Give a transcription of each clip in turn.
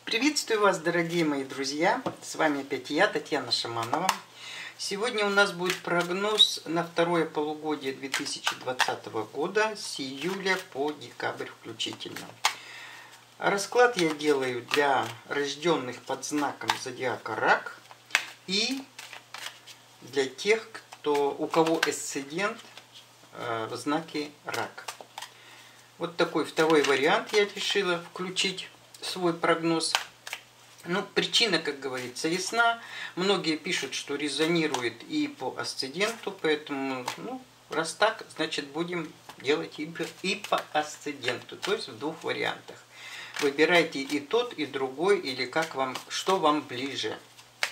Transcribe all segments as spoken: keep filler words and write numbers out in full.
Приветствую вас, дорогие мои друзья! С вами опять я, Татьяна Шаманова. Сегодня у нас будет прогноз на второе полугодие две тысячи двадцатого года с июля по декабрь включительно. Расклад я делаю для рожденных под знаком зодиака Рак и для тех, кто, у кого асцендент э, в знаке Рак. Вот такой второй вариант я решила включить в свой прогноз. Ну, причина, как говорится, ясна. Многие пишут, что резонирует и по асценденту, поэтому, ну, раз так, значит, будем делать и по асценденту, то есть в двух вариантах. Выбирайте и тот, и другой, или как вам, что вам ближе.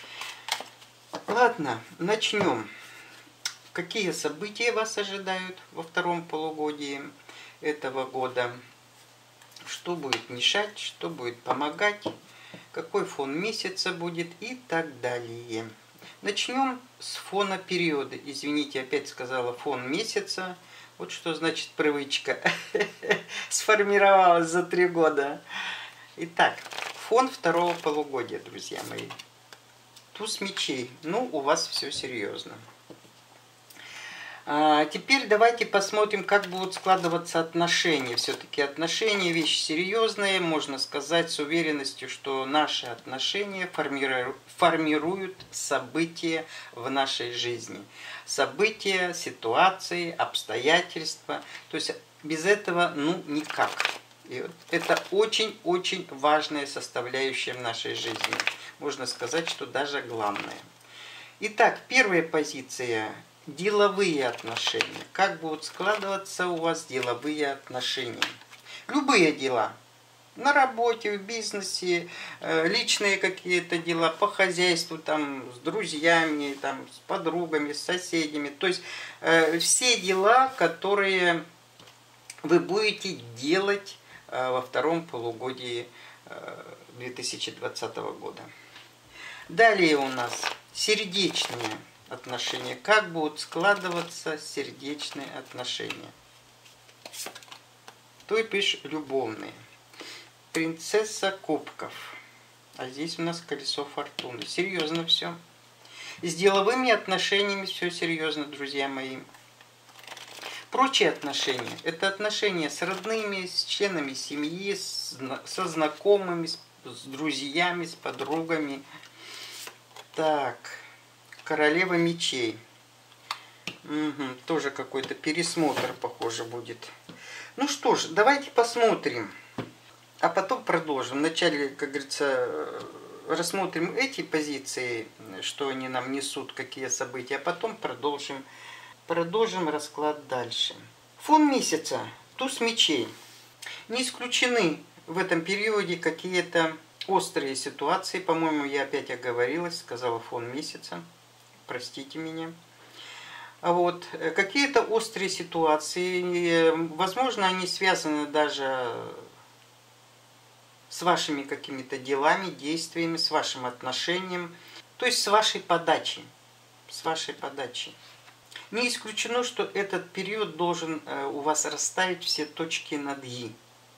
Ладно, начнем. Какие события вас ожидают во втором полугодии этого года? Что будет мешать, что будет помогать, какой фон месяца будет и так далее. Начнем с фона периода. Извините, опять сказала фон месяца. Вот что значит привычка. Сформировалась за три года. Итак, фон второго полугодия, друзья мои. Туз мечей. Ну, у вас все серьезно. А теперь давайте посмотрим, как будут складываться отношения. Все-таки отношения вещь серьезная. Можно сказать с уверенностью, что наши отношения формируют, формируют события в нашей жизни. События, ситуации, обстоятельства. То есть без этого ну никак. И вот это очень-очень важная составляющая в нашей жизни. Можно сказать, что даже главная. Итак, первая позиция. Деловые отношения. Как будут складываться у вас деловые отношения? Любые дела. На работе, в бизнесе, личные какие-то дела, по хозяйству, там, с друзьями, там, с подругами, с соседями. То есть все дела, которые вы будете делать во втором полугодии две тысячи двадцатого года. Далее у нас сердечные отношения. Как будут складываться сердечные отношения? То и пишешь любовные. Принцесса кубков. А здесь у нас колесо фортуны. Серьезно все. С деловыми отношениями все серьезно, друзья мои. Прочие отношения. Это отношения с родными, с членами семьи, с, со знакомыми, с, с друзьями, с подругами. Так. Королева мечей. Угу, тоже какой-то пересмотр, похоже, будет. Ну что ж, давайте посмотрим. А потом продолжим. Вначале, как говорится, рассмотрим эти позиции, что они нам несут, какие события, а потом продолжим, продолжим расклад дальше. Фон месяца. Туз мечей. Не исключены в этом периоде какие-то острые ситуации. По-моему, я опять оговорилась, сказала фон месяца. Простите меня. А вот какие-то острые ситуации, возможно, они связаны даже с вашими какими-то делами, действиями, с вашим отношением, то есть с вашей подачей, с вашей подачей. Не исключено, что этот период должен у вас расставить все точки над «и».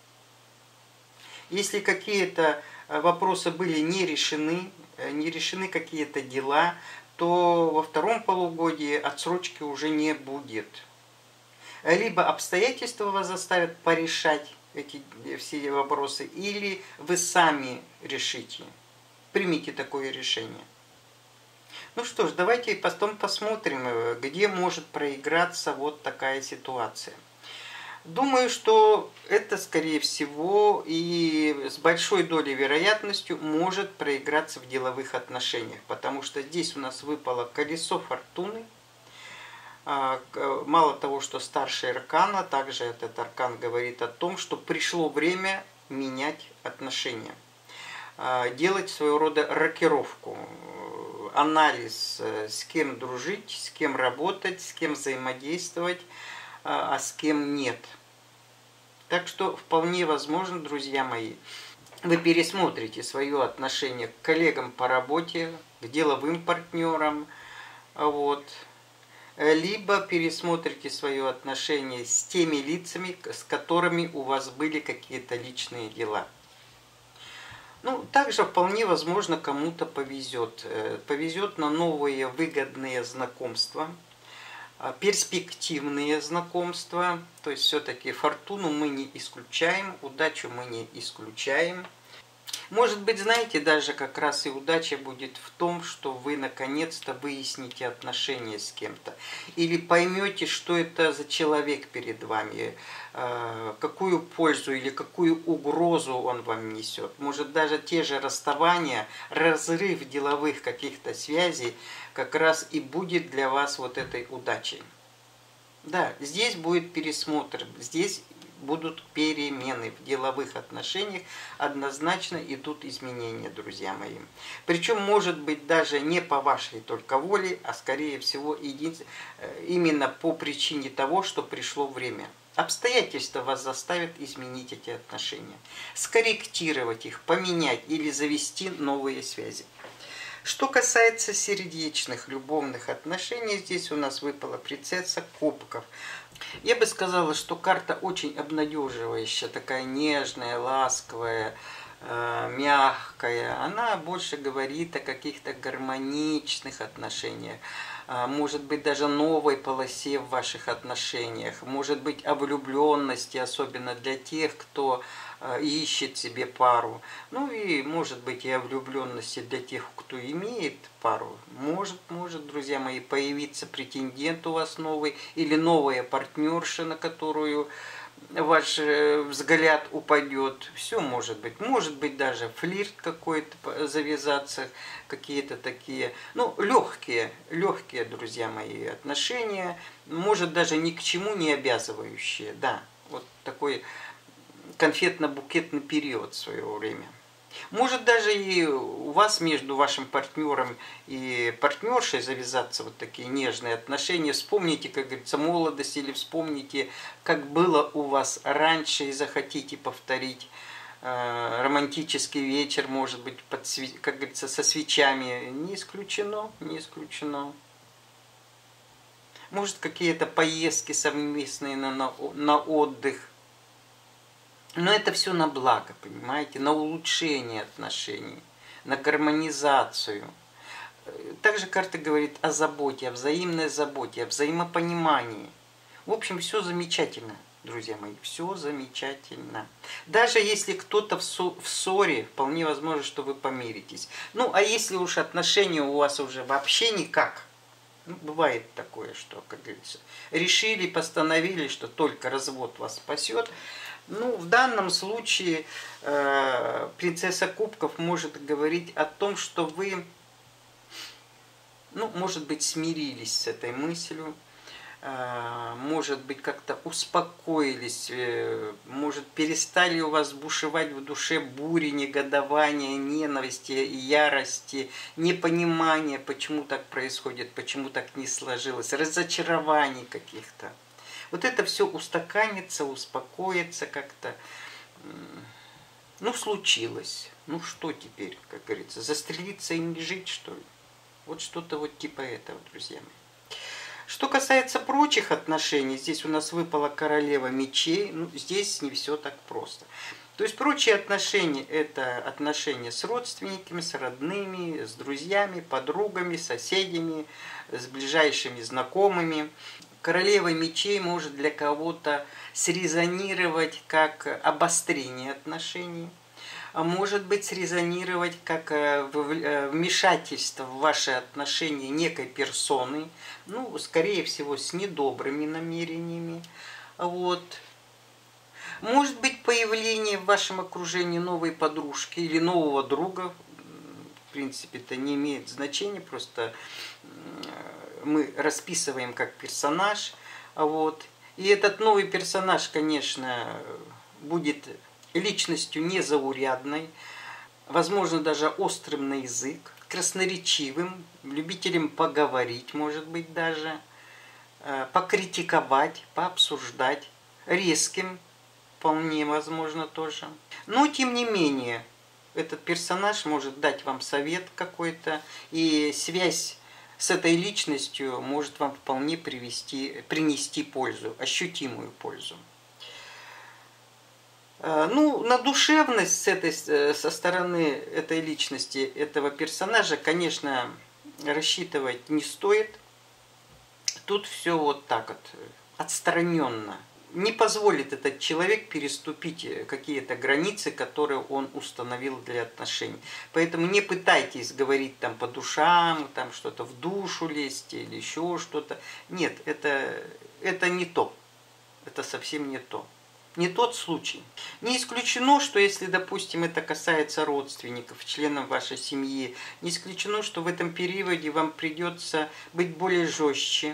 Если какие-то вопросы были не решены, не решены какие-то дела, то во втором полугодии отсрочки уже не будет. Либо обстоятельства вас заставят порешать эти все вопросы, или вы сами решите, примите такое решение. Ну что ж, давайте потом посмотрим, где может проиграться вот такая ситуация. Думаю, что это, скорее всего, и с большой долей вероятностью может проиграться в деловых отношениях, потому что здесь у нас выпало колесо фортуны. Мало того, что старший аркан, также этот аркан говорит о том, что пришло время менять отношения, делать своего рода рокировку, анализ, с кем дружить, с кем работать, с кем взаимодействовать, а с кем нет. Так что вполне возможно, друзья мои, вы пересмотрите свое отношение к коллегам по работе, к деловым партнерам, вот, либо пересмотрите свое отношение с теми лицами, с которыми у вас были какие-то личные дела. Ну, также вполне возможно кому-то повезет. Повезет на новые выгодные знакомства, перспективные знакомства. То есть все-таки фортуну мы не исключаем, удачу мы не исключаем. Может быть, знаете, даже как раз и удача будет в том, что вы наконец-то выясните отношения с кем-то. Или поймете, что это за человек перед вами, какую пользу или какую угрозу он вам несет. Может, даже те же расставания, разрыв деловых каких-то связей как раз и будет для вас вот этой удачей. Да, здесь будет пересмотр, здесь будут перемены в деловых отношениях, однозначно идут изменения, друзья мои. Причем, может быть, даже не по вашей только воле, а скорее всего именно по причине того, что пришло время. Обстоятельства вас заставят изменить эти отношения, скорректировать их, поменять или завести новые связи. Что касается сердечных, любовных отношений, здесь у нас выпала принцесса кубков. Я бы сказала, что карта очень обнадеживающая, такая нежная, ласковая, э, мягкая. Она больше говорит о каких-то гармоничных отношениях, э, может быть, даже новой полосе в ваших отношениях, может быть, о влюбленности, особенно для тех, кто э, ищет себе пару. Ну и, может быть, и о влюбленности для тех, кто имеет пару. Может, может, друзья мои, появиться претендент у вас новый или новая партнерша, на которую ваш взгляд упадет. Все может быть. Может быть, даже флирт какой-то завязаться, какие-то такие, ну, легкие, легкие, друзья мои, отношения. Может, даже ни к чему не обязывающие. Да, вот такой конфетно-букетный период в свое время. Может даже и у вас между вашим партнером и партнершей завязаться вот такие нежные отношения. Вспомните, как говорится, молодость, или вспомните, как было у вас раньше, и захотите повторить э, романтический вечер, может быть, под, как говорится, со свечами. Не исключено, не исключено. Может, какие-то поездки совместные на, на, на отдых. Но это все на благо, понимаете, на улучшение отношений, на гармонизацию. Также карта говорит о заботе, о взаимной заботе, о взаимопонимании. В общем, все замечательно, друзья мои, все замечательно. Даже если кто-то в ссоре, вполне возможно, что вы помиритесь. Ну, а если уж отношения у вас уже вообще никак, ну, бывает такое, что, как говорится, решили, постановили, что только развод вас спасет. Ну, в данном случае э, принцесса кубков может говорить о том, что вы, ну, может быть, смирились с этой мыслью, э, может быть, как-то успокоились, э, может, перестали у вас бушевать в душе бури, негодования, ненависти, ярости, непонимания, почему так происходит, почему так не сложилось, разочарований каких-то. Вот это все устаканится, успокоится как-то. Ну, случилось. Ну, что теперь, как говорится, застрелиться и не жить, что ли? Вот что-то вот типа этого, друзья мои. Что касается прочих отношений, здесь у нас выпала королева мечей. Ну, здесь не все так просто. То есть прочие отношения – это отношения с родственниками, с родными, с друзьями, подругами, соседями, с ближайшими знакомыми. Королева мечей может для кого-то срезонировать как обострение отношений, а может быть срезонировать как вмешательство в ваши отношения некой персоны, ну, скорее всего, с недобрыми намерениями. Вот. Может быть появление в вашем окружении новой подружки или нового друга. В принципе, это не имеет значения, просто мы расписываем как персонаж. Вот. И этот новый персонаж, конечно, будет личностью незаурядной, возможно, даже острым на язык, красноречивым, любителем поговорить, может быть, даже, покритиковать, пообсуждать, резким, вполне возможно тоже. Но, тем не менее, этот персонаж может дать вам совет какой-то, и связь с этой личностью может вам вполне привести, принести пользу, ощутимую пользу. Ну, на душевность с этой, со стороны этой личности, этого персонажа, конечно, рассчитывать не стоит. Тут все вот так вот, отстраненно. Не позволит этот человек переступить какие-то границы, которые он установил для отношений. Поэтому не пытайтесь говорить там по душам, там что-то в душу лезть или еще что-то. Нет, это, это не то. Это совсем не то. Не тот случай. Не исключено, что если, допустим, это касается родственников, членов вашей семьи, не исключено, что в этом периоде вам придется быть более жестче,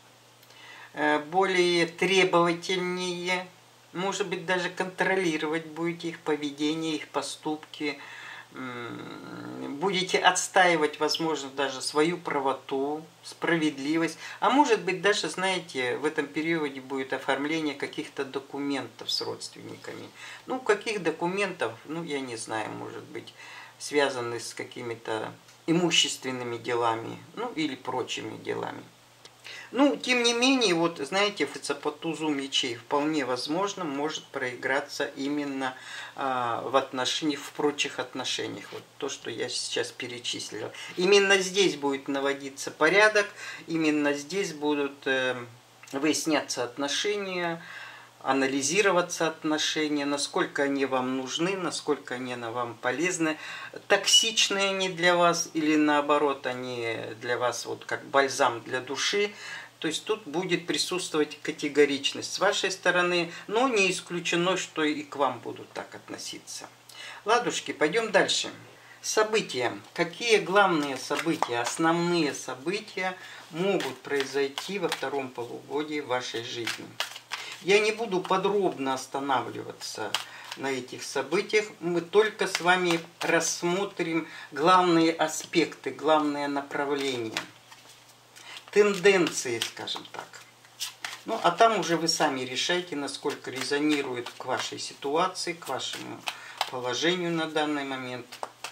более требовательнее, может быть, даже контролировать будете их поведение, их поступки, будете отстаивать, возможно, даже свою правоту, справедливость. А может быть, даже, знаете, в этом периоде будет оформление каких-то документов с родственниками. Ну, каких документов, ну, я не знаю, может быть, связанных с какими-то имущественными делами, ну, или прочими делами. Ну, тем не менее, вот, знаете, по тузу мечей вполне возможно может проиграться именно а, в отношениях, в прочих отношениях. Вот то, что я сейчас перечислил. Именно здесь будет наводиться порядок, именно здесь будут э, выясняться отношения, анализироваться отношения, насколько они вам нужны, насколько они вам полезны, токсичные они для вас или наоборот они для вас вот как бальзам для души. То есть тут будет присутствовать категоричность с вашей стороны, но не исключено, что и к вам будут так относиться. Ладушки, пойдем дальше. События. Какие главные события, основные события могут произойти во втором полугодии вашей жизни? Я не буду подробно останавливаться на этих событиях, мы только с вами рассмотрим главные аспекты, главные направления, тенденции, скажем так. Ну, а там уже вы сами решайте, насколько резонирует к вашей ситуации, к вашему положению на данный момент.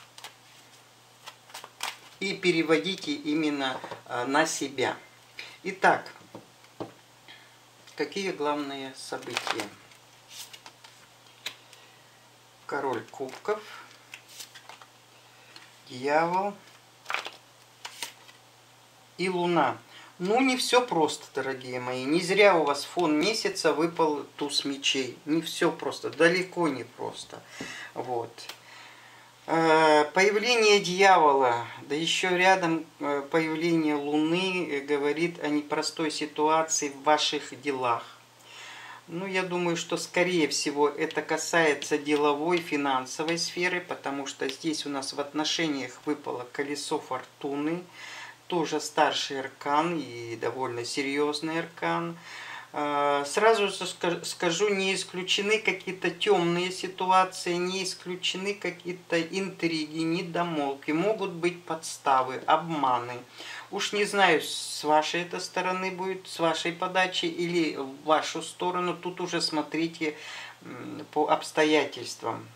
И переводите именно на себя. Итак, какие главные события? Король кубков, дьявол и луна. Ну, не все просто, дорогие мои. Не зря у вас фон месяца выпал туз мечей. Не все просто, далеко не просто. Вот. Появление дьявола, да еще рядом появление луны говорит о непростой ситуации в ваших делах. Ну, я думаю, что скорее всего это касается деловой, финансовой сферы, потому что здесь у нас в отношениях выпало колесо фортуны, тоже старший аркан и довольно серьезный аркан. Сразу скажу, не исключены какие-то темные ситуации, не исключены какие-то интриги, недомолвки, могут быть подставы, обманы. Уж не знаю, с вашей этой стороны будет, с вашей подачи или в вашу сторону, тут уже смотрите по обстоятельствам.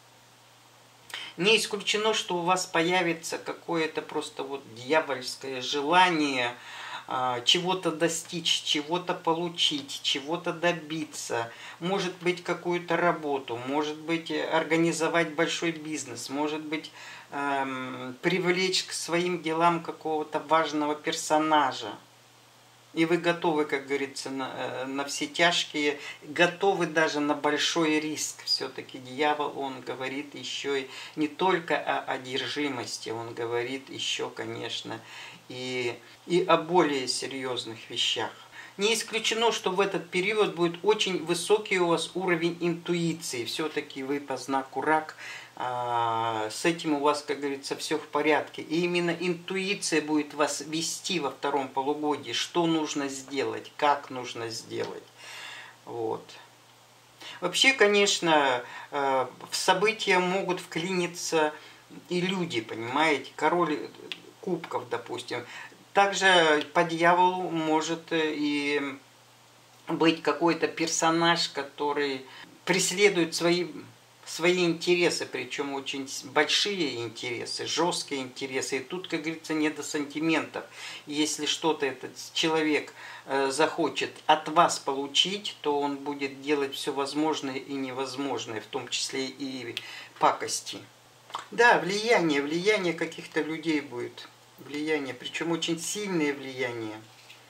Не исключено, что у вас появится какое-то просто вот дьявольское желание чего-то достичь, чего-то получить, чего-то добиться, может быть какую-то работу, может быть организовать большой бизнес, может быть эм, привлечь к своим делам какого-то важного персонажа. И вы готовы, как говорится, на, на все тяжкие, готовы даже на большой риск. Все-таки дьявол, он говорит еще и не только о одержимости, он говорит еще, конечно, и, и о более серьезных вещах. Не исключено, что в этот период будет очень высокий у вас уровень интуиции. Все-таки вы по знаку рак, а, с этим у вас, как говорится, все в порядке. И именно интуиция будет вас вести во втором полугодии, что нужно сделать, как нужно сделать. Вот. Вообще, конечно, в события могут вклиниться и люди, понимаете, король кубков, допустим. Также по дьяволу может и быть какой-то персонаж, который преследует свои свои интересы, причем очень большие интересы, жесткие интересы. И тут, как говорится, не до сантиментов. Если что-то этот человек э, захочет от вас получить, то он будет делать все возможное и невозможное, в том числе и пакости. Да, влияние, влияние каких-то людей будет. Влияние, причем очень сильное влияние.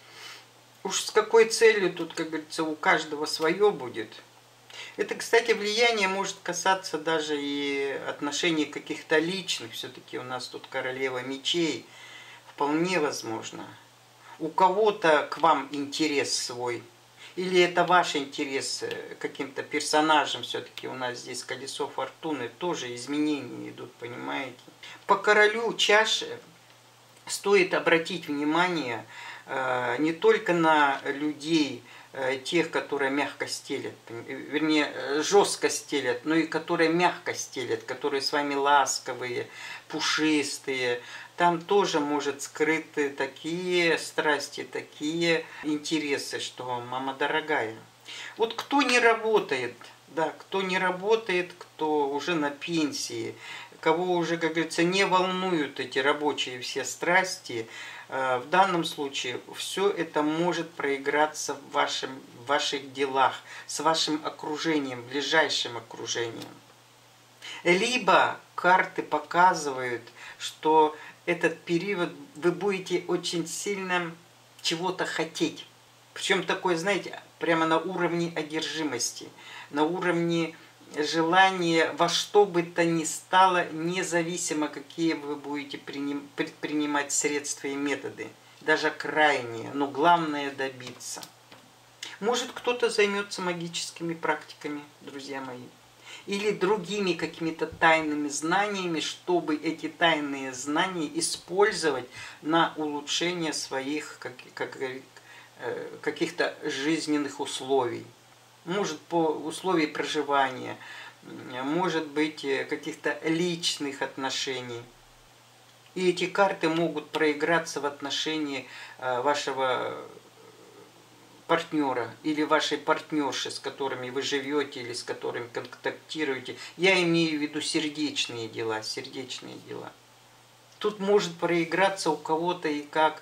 Уж с какой целью тут, как говорится, у каждого свое будет. Это, кстати, влияние может касаться даже и отношений каких-то личных. Все-таки у нас тут королева мечей. Вполне возможно. У кого-то к вам интерес свой. Или это ваш интерес каким-то персонажем. Все-таки у нас здесь колесо фортуны. Тоже изменения идут, понимаете. По королю чаши стоит обратить внимание не только на людей, тех, которые мягко стелят, вернее, жестко стелят, но и которые мягко стелят, которые с вами ласковые, пушистые. Там тоже может скрыты такие страсти, такие интересы, что, мама дорогая. Вот кто не работает, да, кто не работает, кто уже на пенсии, кого уже, как говорится, не волнуют эти рабочие все страсти, в данном случае все это может проиграться в, вашем, в ваших делах, с вашим окружением, ближайшим окружением. Либо карты показывают, что этот период вы будете очень сильно чего-то хотеть. Причем такое, знаете, прямо на уровне одержимости, на уровне желание во что бы то ни стало, независимо какие вы будете предпринимать средства и методы, даже крайние, но главное добиться. Может, кто-то займется магическими практиками, друзья мои, или другими какими-то тайными знаниями, чтобы эти тайные знания использовать на улучшение своих как, как, каких-то жизненных условий. Может, по условиям проживания, может быть, каких-то личных отношений. И эти карты могут проиграться в отношении вашего партнера или вашей партнерши, с которыми вы живете или с которыми контактируете. Я имею в виду сердечные дела, сердечные дела. Тут может проиграться у кого-то и как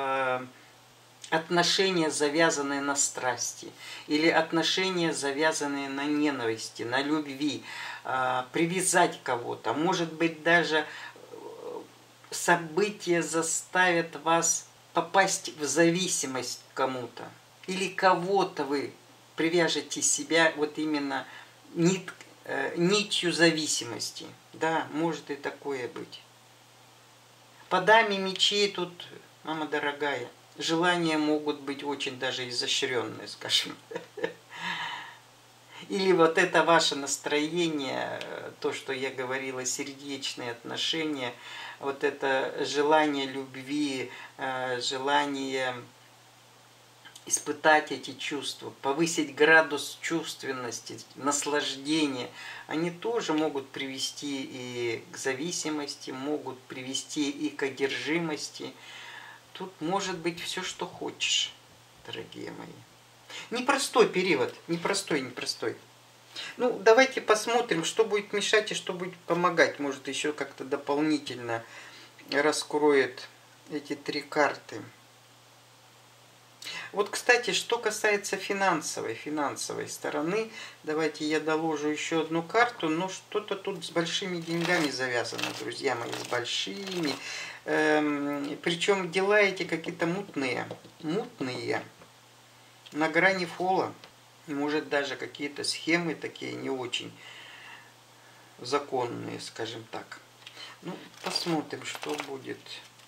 отношения, завязанные на страсти, или отношения, завязанные на ненависти, на любви, привязать кого-то. Может быть, даже события заставят вас попасть в зависимость к кому-то. Или кого-то вы привяжете себя вот именно нит, нитью зависимости. Да, может и такое быть. По даме мечей тут, мама дорогая, желания могут быть очень даже изощренные, скажем. Или вот это ваше настроение, то, что я говорила, сердечные отношения, вот это желание любви, желание испытать эти чувства, повысить градус чувственности, наслаждения, они тоже могут привести и к зависимости, могут привести и к одержимости. Тут может быть все, что хочешь, дорогие мои. Непростой период, непростой, непростой. Ну, давайте посмотрим, что будет мешать и что будет помогать. Может, еще как-то дополнительно раскроет эти три карты. Вот, кстати, что касается финансовой, финансовой стороны, давайте я доложу еще одну карту, но что-то тут с большими деньгами завязано, друзья мои, с большими. Эм, причем дела эти какие-то мутные, мутные, на грани фола. Может, даже какие-то схемы такие не очень законные, скажем так. Ну, посмотрим, что будет.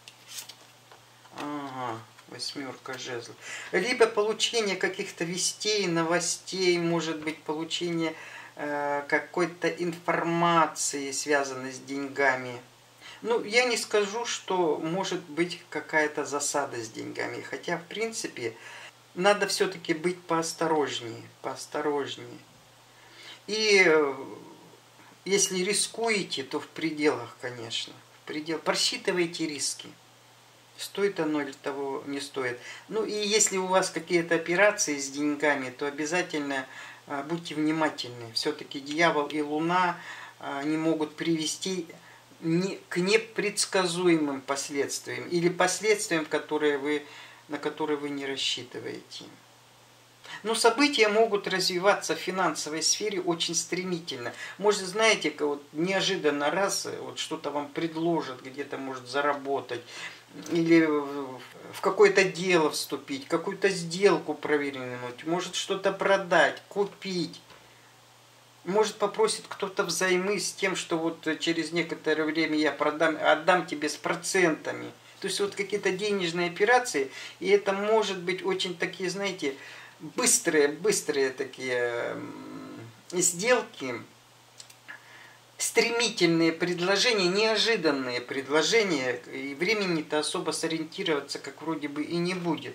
Ага. Восьмерка жезлов. Либо получение каких-то вестей, новостей, может быть, получение э, какой-то информации, связанной с деньгами. Ну, я не скажу, что может быть какая-то засада с деньгами. Хотя, в принципе, надо все-таки быть поосторожнее, поосторожнее. И э, если рискуете, то в пределах, конечно. В пределах. Просчитывайте риски. Стоит оно или того не стоит. Ну и если у вас какие-то операции с деньгами, то обязательно будьте внимательны. Все-таки дьявол и луна, они могут привести к непредсказуемым последствиям или последствиям, которые вы, на которые вы не рассчитываете. Но события могут развиваться в финансовой сфере очень стремительно. Может, знаете, вот неожиданно раз вот что-то вам предложат, где-то может заработать, или в какое-то дело вступить, какую-то сделку провернуть, может что-то продать, купить. Может, попросит кто-то взаймы с тем, что вот через некоторое время я продам, отдам тебе с процентами. То есть вот какие-то денежные операции, и это может быть очень такие, знаете, быстрые, быстрые такие сделки, стремительные предложения, неожиданные предложения, и времени-то особо сориентироваться как вроде бы и не будет.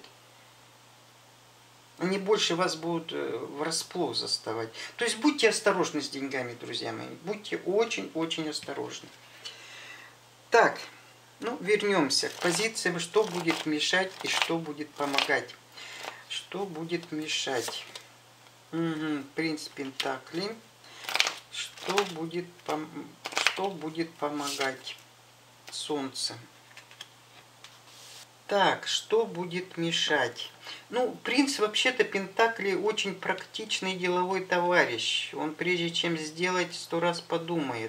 Они больше вас будут врасплох заставать. То есть будьте осторожны с деньгами, друзья мои. Будьте очень-очень осторожны. Так, ну вернемся к позициям, что будет мешать и что будет помогать. Что будет мешать? Угу, принц Пентаклей. Что будет, пом... что будет помогать? Солнце. Так, что будет мешать? Ну, принц вообще-то Пентакли очень практичный деловой товарищ. Он прежде чем сделать, сто раз подумает.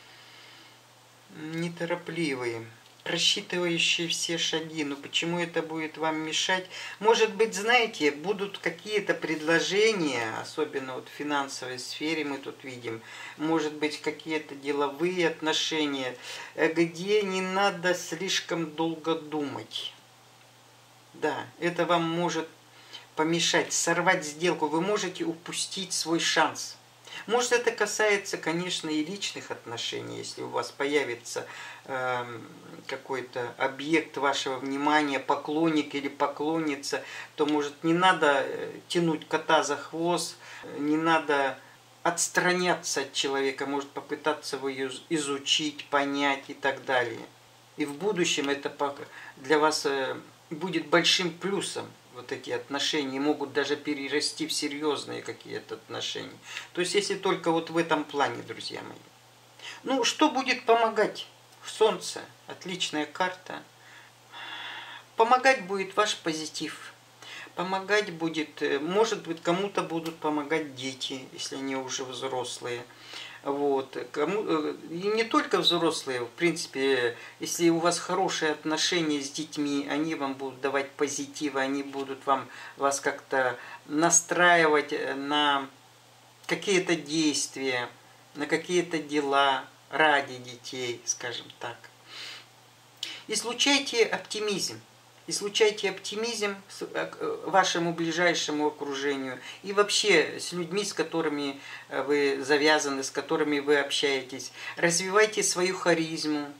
Неторопливый, просчитывающий все шаги. Но почему это будет вам мешать? Может быть, знаете, будут какие-то предложения, особенно вот в финансовой сфере мы тут видим, может быть, какие-то деловые отношения, где не надо слишком долго думать. Да, это вам может помешать, сорвать сделку. Вы можете упустить свой шанс. Может, это касается, конечно, и личных отношений. Если у вас появится э, какой-то объект вашего внимания, поклонник или поклонница, то, может, не надо тянуть кота за хвост, не надо отстраняться от человека, может попытаться его изучить, понять и так далее. И в будущем это для вас будет большим плюсом. Вот эти отношения могут даже перерасти в серьезные какие-то отношения. То есть, если только вот в этом плане, друзья мои. Ну, что будет помогать? Солнце. Отличная карта. Помогать будет ваш позитив. Помогать будет, может быть, кому-то будут помогать дети, если они уже взрослые. Вот. Кому, и не только взрослые, в принципе, если у вас хорошие отношения с детьми, они вам будут давать позитив, они будут вам, вас как-то настраивать на какие-то действия, на какие-то дела ради детей, скажем так. Излучайте оптимизм. Излучайте оптимизм вашему ближайшему окружению и вообще с людьми, с которыми вы завязаны, с которыми вы общаетесь. Развивайте свою харизму.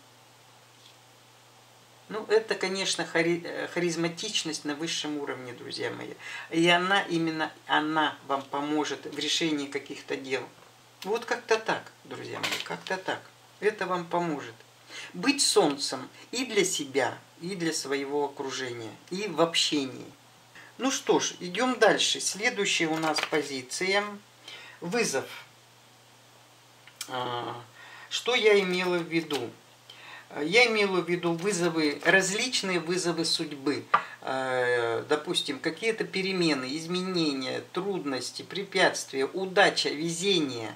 Ну, это, конечно, хари... харизматичность на высшем уровне, друзья мои. И она, именно она вам поможет в решении каких-то дел. Вот как-то так, друзья мои, как-то так. Это вам поможет. Быть солнцем и для себя, и для своего окружения, и в общении. Ну что ж, идем дальше. Следующая у нас позиция – вызов. Что я имела в виду? Я имела в виду вызовы, различные вызовы судьбы. Допустим, какие-то перемены, изменения, трудности, препятствия, удача, везение.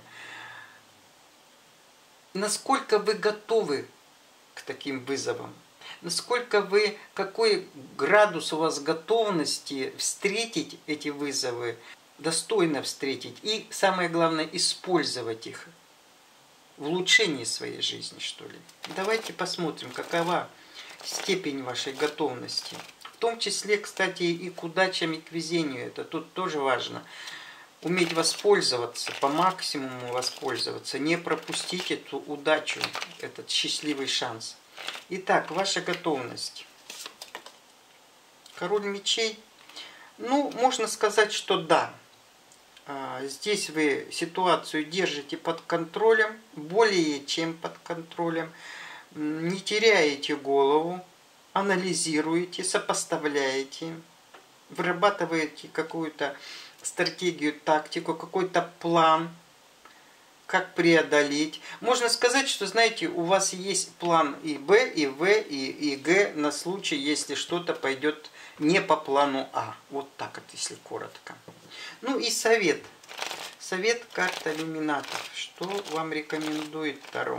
Насколько вы готовы к таким вызовам? Насколько вы, какой градус у вас готовности встретить эти вызовы, достойно встретить и, самое главное, использовать их в улучшении своей жизни, что ли? Давайте посмотрим, какова степень вашей готовности. В том числе, кстати, и к удачам, и к везению. Это тут тоже важно. Уметь воспользоваться, по максимуму воспользоваться, не пропустить эту удачу, этот счастливый шанс. Итак, ваша готовность. Король мечей. Ну, можно сказать, что да. Здесь вы ситуацию держите под контролем, более чем под контролем. Не теряете голову, анализируете, сопоставляете, вырабатываете какую-то стратегию, тактику, какой-то план, как преодолеть. Можно сказать, что, знаете, у вас есть план и Б, и В, и, и Г на случай, если что-то пойдет не по плану А. Вот так вот, если коротко. Ну и совет. Совет карта иллюминатов. Что вам рекомендует Таро?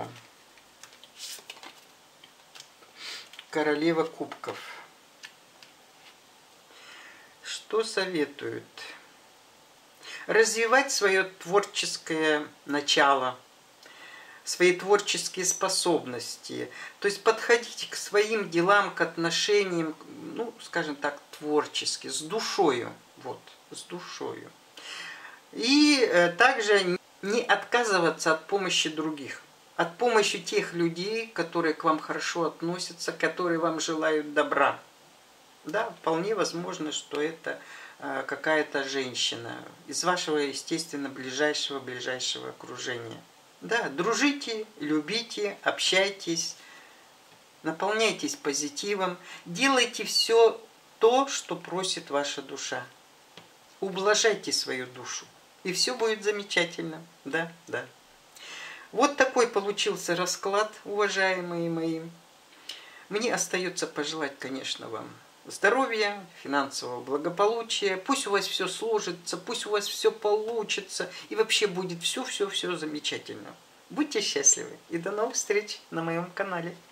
Королева кубков. Что советует? Развивать свое творческое начало, свои творческие способности. То есть подходить к своим делам, к отношениям, ну, скажем так, творчески, с душою. Вот, с душою. И э, также не отказываться от помощи других. От помощи тех людей, которые к вам хорошо относятся, которые вам желают добра. Да, вполне возможно, что это э, какая-то женщина из вашего, естественно, ближайшего-ближайшего окружения. Да, дружите, любите, общайтесь, наполняйтесь позитивом, делайте все то, что просит ваша душа. Ублажайте свою душу, и все будет замечательно. Да, да. Вот такой получился расклад, уважаемые мои. Мне остается пожелать, конечно, вам здоровья, финансового благополучия. Пусть у вас все сложится, пусть у вас все получится, и вообще будет все-все-все замечательно. Будьте счастливы, и до новых встреч на моем канале.